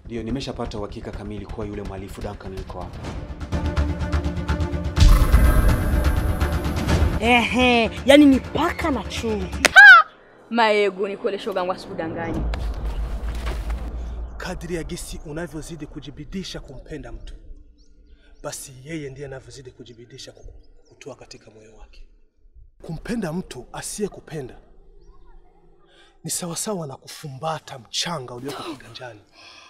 Ndio, nimeshapata uhakika kamili kuwa yule mhalifu Duncan yuko hapa. Yani ni paka na chungu. Maego ni kule shoga wangu asikudanganye. Kadri ya gisi unavyozidi kujibidisha kumpenda mtu, basi yeye ndiye anavyozidi kujibidisha kutoa katika moyo wake. Kumpenda mtu asiyekupenda ni sawasawa na kufumbata mchanga ulioko kiganjani.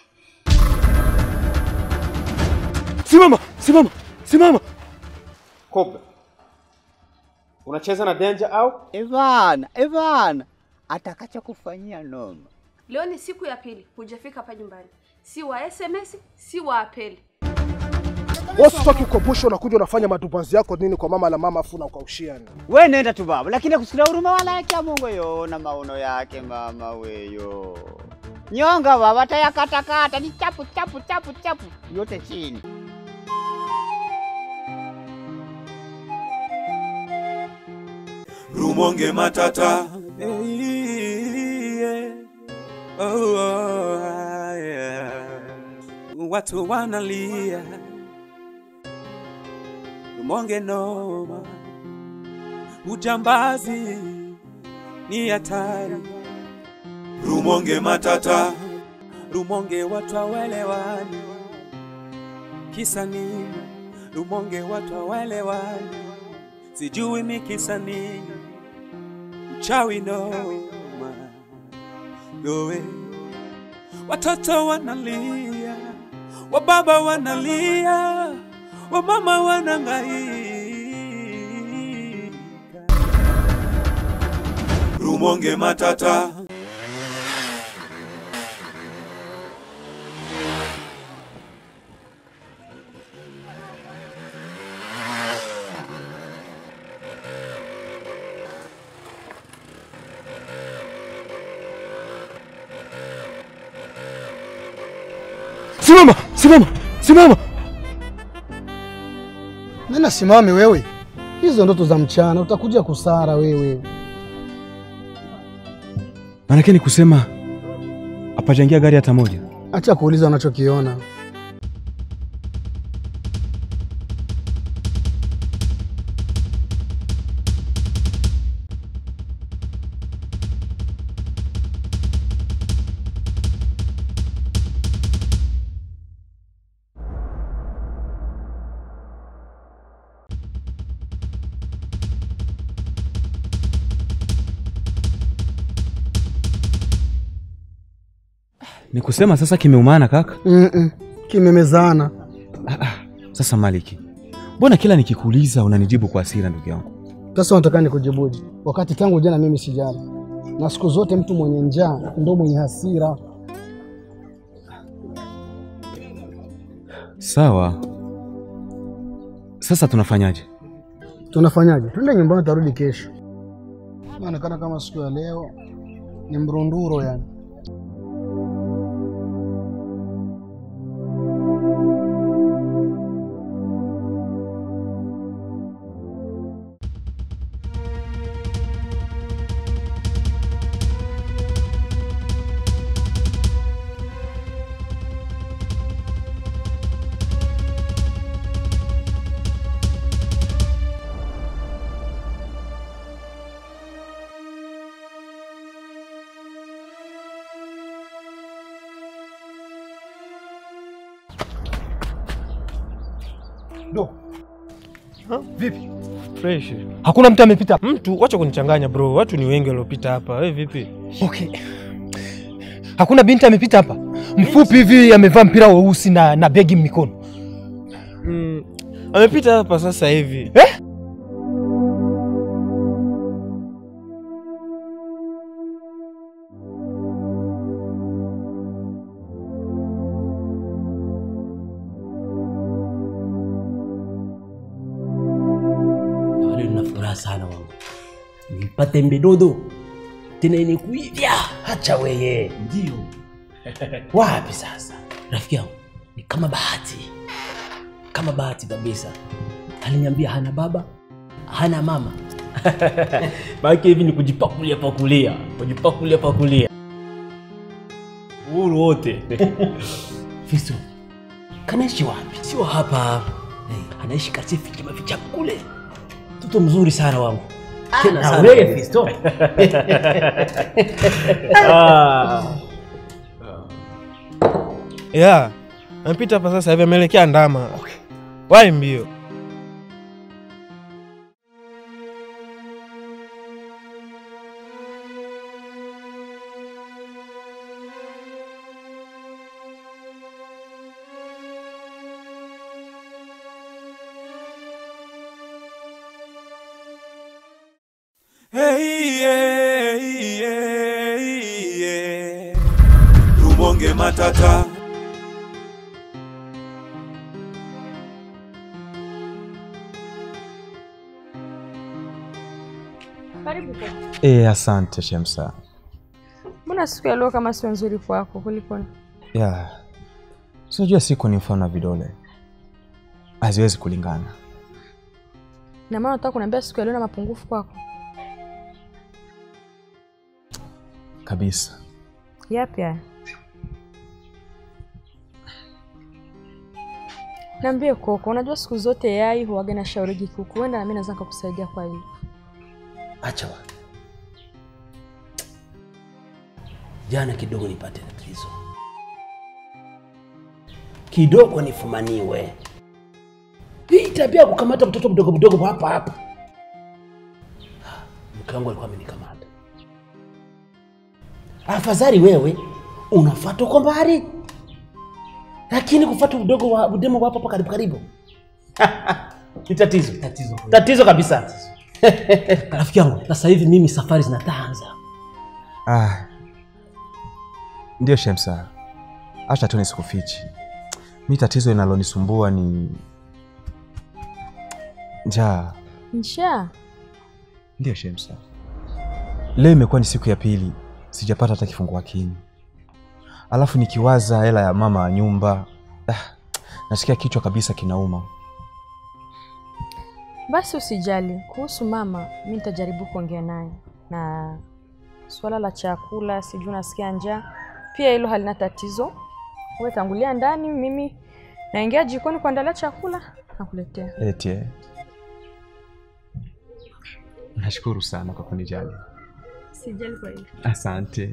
Simama! Cobra, unacheza na danger au? Evan, atakacha kufanyia noma. Leo ni siku ya pili hujafika hapa nyumbani. Si wa SMS, si wa apeli. Usitaki kukumbusha unakuja unafanya matupanzi yako nini kwa mama na mama afu na ukaushia. Wewe nenda tu baba, lakini kusikia huruma wala yake ya Mungu yo na maono yake mama weyo. Nyonga baba tayakatakata ni chapu yote chini. Rumonge matata. Watu wanalia. Rumonge noma. Ujambazi ni hatari. Rumonge matata. Rumonge watu hawelewani. Kisa nini? Rumonge watu hawelewani. Sijui ni kisa nini. Uchawi noma. Goe. Watoto wanalia. Wababa wanalia. Wamama wanangaika. Rumonge matata. Simama! Nena simame wewe. Hizo ndoto za mchana utakuja kusara wewe. Manake ni kusema apajangia gari hata moja. Acha kuuliza unachokiona. Ni kusema sasa kimeumana kaka? Kimemezana. Sasa Maliki, mbona kila nikikuuliza unanijibu kwa hasira ndugu yangu? Sasa unataka nikujibuje? Wakati tangu jana mimi sijala. Na siku zote mtu mwenye njaa ndio mwenye hasira. Sawa. Sasa tunafanyaje? Twende nyumbani tarudi kesho. Inaonekana kama siku ya leo ni mrunduro yani. Do. Vipi? Fresh. Hakuna mtu amepita. Mtu acha kunichanganya bro. Watu ni wengi waliopita hapa. Wewe vipi? Okay. Hakuna binti amepita hapa. Mfupi hivi amevaa mpira weusi na begi mikono. Amepita hapa sasa hivi. Sana wangu. Nipate mbedodo. Tena inikuivya. Acha wewe. Ndio. Wapi sasa? Rafiki yangu, ni kama bahati. Kama bahati kabisa. Aliniambia hana baba, hana mama. Baki hivi ni kujipakulia. Uhuru wote. Fisto, kanaishi wapi? Sio hapa. Anaishi katika ficha kule. Mtoto mzuri sana wangu. Tena sana. Wewe Fisto. Yeah. Ampita hapa sasa hivi ameelekea Ndama. Okay. Wai mbio. Rumonge matata. Karibu kwa. Asante Shemsa. Mbona siku ya leo kama sio nzuri kwako kulikoni? Unajua siku ni mfano wa vidole. Haziwezi kulingana. Na maana nataka kuniambia siku ya leo na mapungufu kwako. Kabisa. Yapi haya? Niambie Koko, unajua siku zote yai huaga na shauri kuku. Huenda na mimi naweza kukusaidia kwa hili. Acha wa. Jana kidogo nipate tatizo. Kidogo nifumaniwe. Hii tabia kukamata mtoto mdogo hapa. Mke wangu alikuwa amenikamata. Afadhali wewe unafuata kwa mbali. Lakini kufuata mdogo wa demo hapa karibu. Ni tatizo kabisa. Rafiki yangu, sasa hivi mimi safari zinataanza. Ndio Shemsa. Acha tu nisikufichi. Mimi tatizo linalonisumbua ni njaa. Njaa? Ndio Shemsa. Leo imekuwa ni siku ya pili sijapata hata kifungua kinywa. Alafu nikiwaza hela ya mama wa nyumba, nasikia kichwa kabisa kinauma. Basi usijali, kuhusu mama mimi nitajaribu kuongea naye. Na swala la chakula sijui nasikia njaa, pia hilo halina tatizo. Wewe tangulia ndani, mimi naingia jikoni kuandalia chakula nakuletea. Eti. Nashukuru sana kwa kunijali. Sijali kwa hilo. Asante.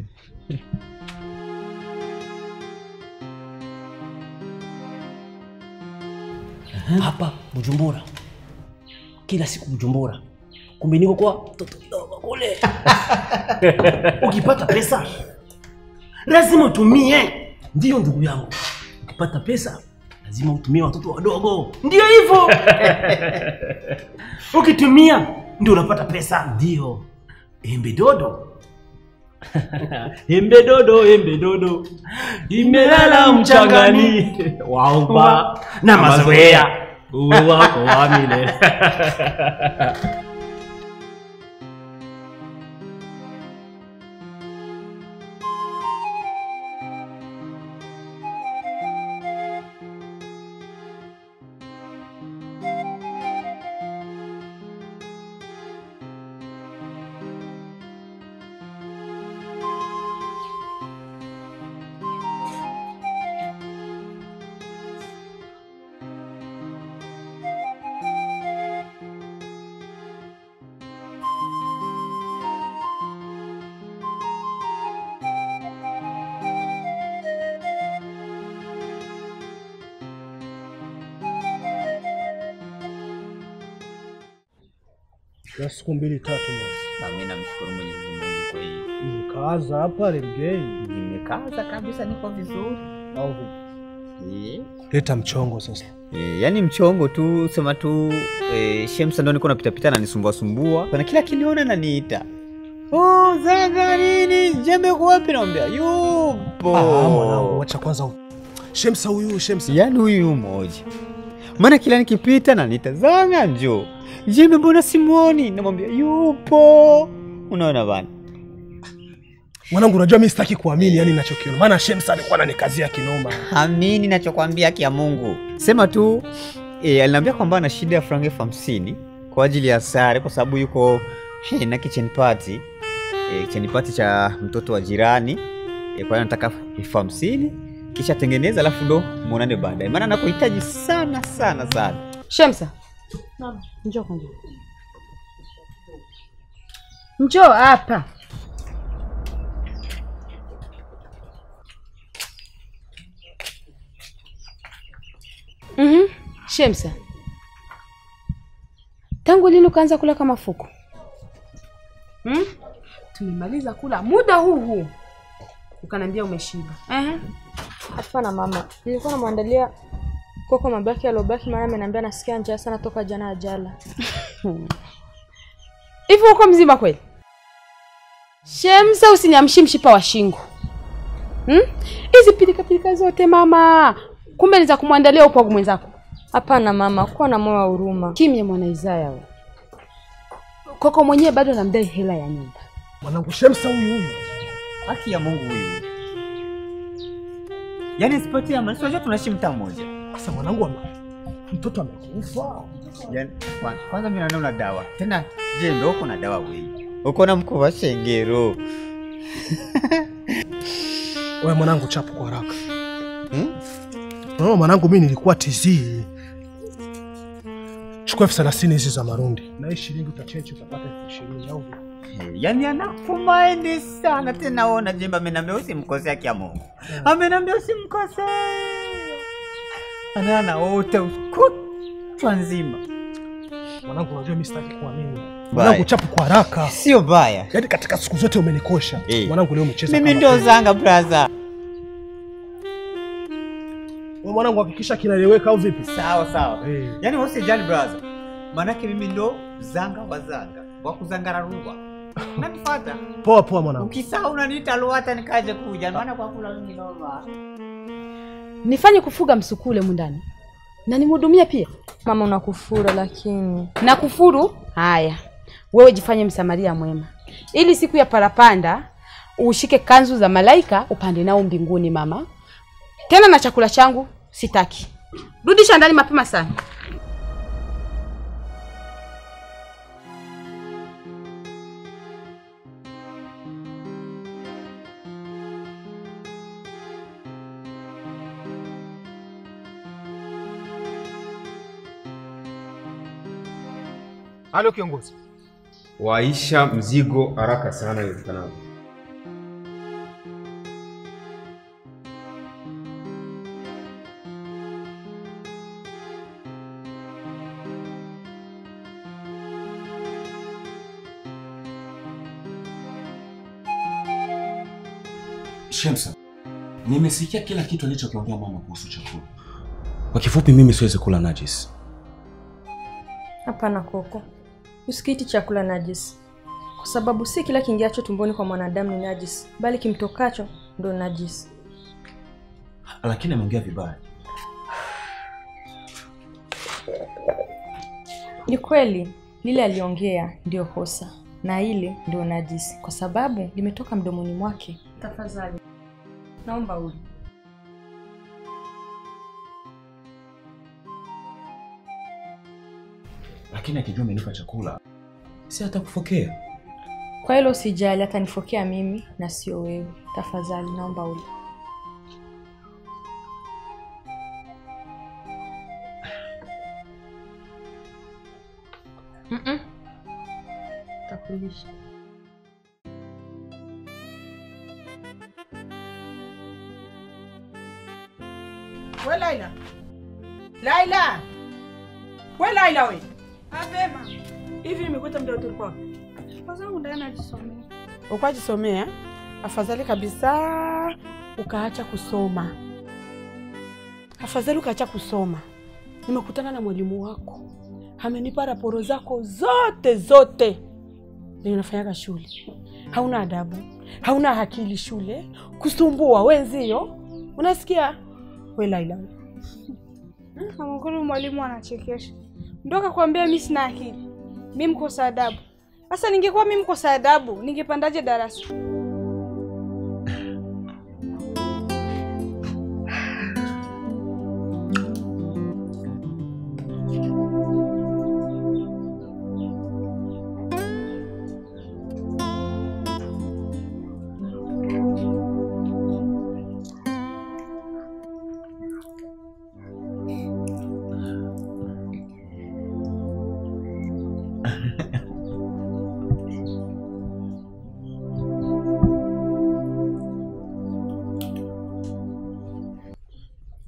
Hapa Bujumbura. Kila siku Bujumbura. Kumbe niko kwa mtoto mdogo kule. Ukipata pesa lazima utumie. Ndio ndugu yangu. Ukipata pesa lazima utumie watoto wadogo. Ndio hivyo. Ukitumia ndio unapata pesa. Ndio. Embe dodo. Embe dodo. Imelala mchangani. Waomba na mazoea. Uwe wako wa milele. Na siku 2-3 Na mimi namshukuru Mwenyezi Mungu kwa hiyo. Nimekaza hapa Remgei. Nimekaza kabisa, niko vizuri. Au leta mchongo sasa. Yaani mchongo tu, sema tu Shemsa ndo niko napita na nisumbua. Kuna kila kiniona ananiita. Zaga nini? Jembe kwa wapi naambia? Yupo. Mwanangu acha kwanza. Shemsa. Yaani huyu mmoja. Maana kila nikipita ananiita, Zaga njoo. Jembe mbona simuoni? Namwambia yupo. Unaona bana. Mwanangu unajua mimi sitaki kuamini yani ninachokiona. Maana Shemsa alikuwa ananikazia kinoma. Amini ninachokwambia kia Mungu. Sema tu aliniambia kwamba ana shida ya frangi 50 kwa ajili ya sare kwa sababu yuko na kitchen party. Kitchen party cha mtoto wa jirani. Kwa hiyo nataka 50 kisha tengeneza alafu ndo muonane baadaye. Maana nakuhitaji sana sana sana. Shemsa. Naam, njoo kwanza. Njoo hapa. Shemsa. Tangu lini ukaanza kula kama fuku? Tumemaliza kula muda huu. Ukaniambia umeshiba. Hapana mama. Nilikuwa namwandalia koko mabaki alobaki, maana ameniambia nasikia njaa sana toka jana ajala. Hivi uko mzima kweli? Shemsa, usiniamshi mshipa wa shingo. Hizi pilika zote mama. Kumbe niza kumwandalia upo mwenzako. Hapana mama, kuwa na moyo wa huruma. Kimya mwana Isaya wewe. Koko mwenyewe bado anamdai hela ya nyumba. Mwanangu Shemsa huyu. Haki ya Mungu huyu. Yaani sipoti ya mali, unajua tunaishi mtaa mmoja. Sasa mwanangu mtoto amekufa. Yaani kwanza mimi naona dawa. Tena je, ndio uko na dawa wewe? Uko na mkova shengero. Wewe mwanangu chapu kwa haraka. Mwanangu mimi nilikuwa TZ. Chukua 30 hizi za marundi. Na hii shilingi utachange utapata 20 au yaani anakumaini sana tena. Ona jemba amenambia usimkosea haki ya Mungu. Amenambia usimkosee. Anaona wote kutwa nzima. Mwanangu unajua mimi sitaki kuamini. Mwanangu chapu kwa haraka. Sio baya. Yaani katika siku zote umenikosha. Mwanangu leo umecheza mimi ndio zanga brother. Wewe mwanangu hakikisha kinaeleweka au vipi? Sawa. Yaani usijali brother. Maana mimi ndo zanga wazanga. Wa kuzangara ruwa. Unanifuata? Poa mwanangu. Ukisahau unaniita leo hata nikaje kuja. Maana kwa kula mimi noma. Nifanye kufuga msukule mundani. Na nimhudumia pia. Mama unakufuru lakini. Nakufuru? Haya. Wewe jifanye msamaria mwema. Ili siku ya parapanda ushike kanzu za malaika upande nao mbinguni mama. Tena na chakula changu sitaki. Rudisha ndani mapema sana. Halo kiongozi. Waisha mzigo haraka sana iwezekanavyo. Shemsa, nimesikia kila kitu alichokiongea mama kuhusu chakula. Kwa kifupi mimi siwezi kula najis. Hapana Koko. Usikiti chakula najis. Kwa sababu si kila kiingiacho tumboni kwa mwanadamu ni najis, bali kimtokacho ndo najis. Lakini ameongea vibaya. Ni kweli, lile aliongea ndio kosa na ile ndio najis kwa sababu limetoka mdomoni mwake. Tafadhali naomba uli. Lakini akijua amenipa chakula, si atakufokea. Kwa hilo usijali, atanifokea mimi na sio wewe. Tafadhali naomba uli. Takulisha. We Laila. Laila. We Laila we. Abema. Hivi nimekuta muda wote kwa. Kwanza ndani najisomea. Ukajisomea? Afadhali kabisa ukaacha kusoma. Afadhali ukaacha kusoma. Nimekutana na mwalimu wako. Amenipa raporo zako zote. Ndio unafanyaga shule. Hauna adabu. Hauna akili shule. Kusumbua wenzio. Unasikia? We Laila. Kama kweli mwalimu anachekesha. Ndio akakwambia mimi sina akili. Mimi mkosa adabu. Sasa ningekuwa mimi mkosa adabu, ningepandaje darasa?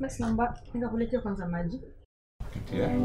Basi naomba nikakuletea kwanza maji. Yeah.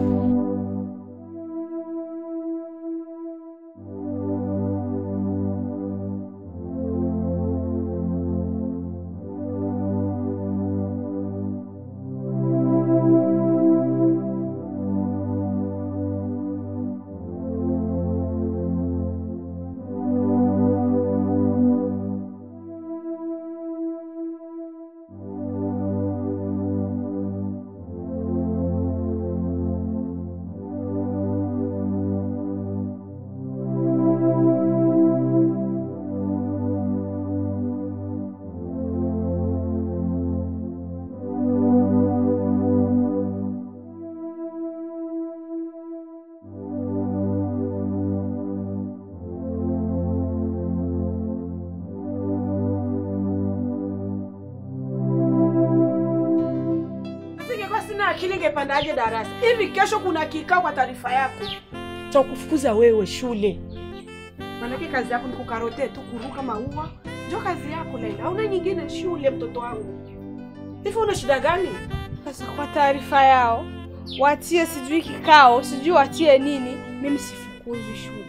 Akili ngepandaje darasa? Hivi kesho kuna kikao kwa taarifa yako cha kufukuza wewe shule. Manake kazi yako ni kukarote tu, kuruka maua. Ndio kazi yako Laila. Hauna nyingine shule mtoto wangu. Hivi una shida gani? Sasa kwa taarifa yao, watie sijui kikao, sijui watie nini, mimi sifukuzwi shule.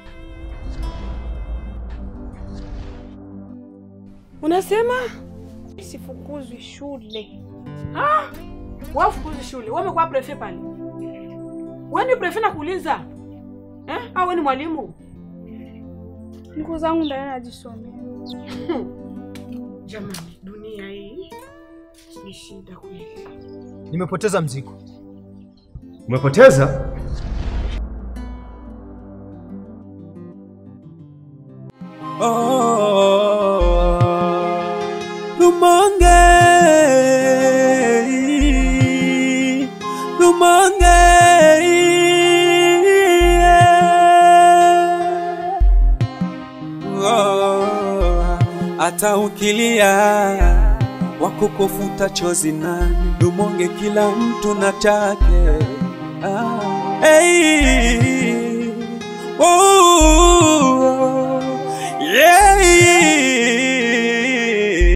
Unasema sifukuzwi shule? Wafukuzi shule. Wewe umekuwa prefect pale. Wewe ni prefect nakuuliza. Au wewe ni mwalimu? Niko zangu ndani najisomea. Jamani, dunia hii ni shida kweli. Nimepoteza mzigo. Umepoteza? Hata ukilia wakukufuta chozi nani, Lumonge kila mtu na chake. Hey, oh.